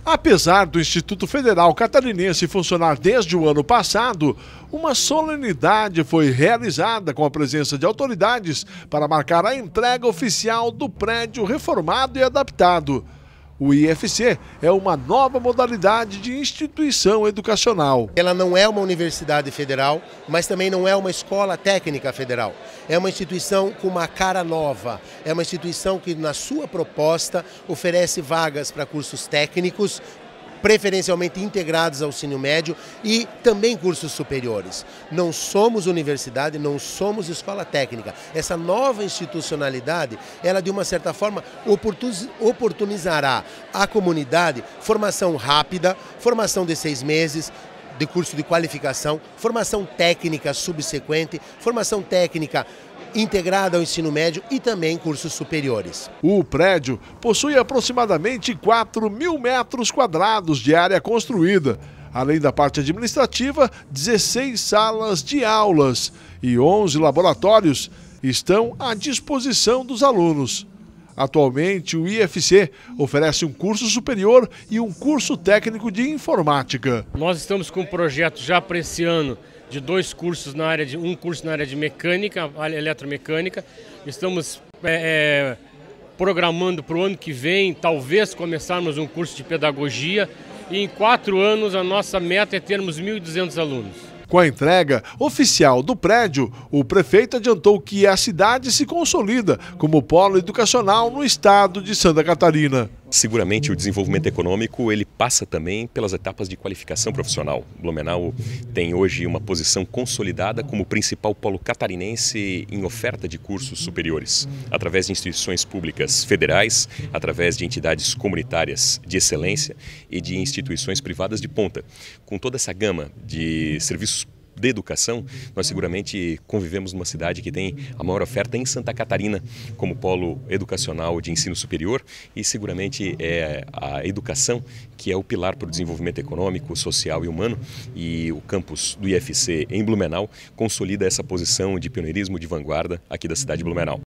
Apesar do Instituto Federal Catarinense funcionar desde o ano passado, uma solenidade foi realizada com a presença de autoridades para marcar a entrega oficial do prédio reformado e adaptado. O IFC é uma nova modalidade de instituição educacional. Ela não é uma universidade federal, mas também não é uma escola técnica federal. É uma instituição com uma cara nova. É uma instituição que, na sua proposta, oferece vagas para cursos técnicos, preferencialmente integrados ao ensino médio e também cursos superiores. Não somos universidade, não somos escola técnica. Essa nova institucionalidade, ela de uma certa forma oportunizará à comunidade formação rápida, formação de 6 meses, de curso de qualificação, formação técnica subsequente, formação técnica integrada ao ensino médio e também cursos superiores. O prédio possui aproximadamente 4.000 metros quadrados de área construída. Além da parte administrativa, 16 salas de aulas e 11 laboratórios estão à disposição dos alunos. Atualmente, o IFC oferece um curso superior e um curso técnico de informática. Nós estamos com um projeto já para esse ano de 2 cursos um curso na área de mecânica, eletromecânica. Estamos programando para o ano que vem, talvez começarmos um curso de pedagogia. E em 4 anos a nossa meta é termos 1.200 alunos. Com a entrega oficial do prédio, o prefeito adiantou que a cidade se consolida como polo educacional no estado de Santa Catarina. Seguramente o desenvolvimento econômico ele passa também pelas etapas de qualificação profissional. Blumenau tem hoje uma posição consolidada como principal polo catarinense em oferta de cursos superiores, através de instituições públicas federais, através de entidades comunitárias de excelência e de instituições privadas de ponta. Com toda essa gama de serviços de educação, nós seguramente convivemos numa cidade que tem a maior oferta em Santa Catarina como polo educacional de ensino superior e seguramente é a educação que é o pilar para o desenvolvimento econômico, social e humano, e o campus do IFC em Blumenau consolida essa posição de pioneirismo de vanguarda aqui da cidade de Blumenau.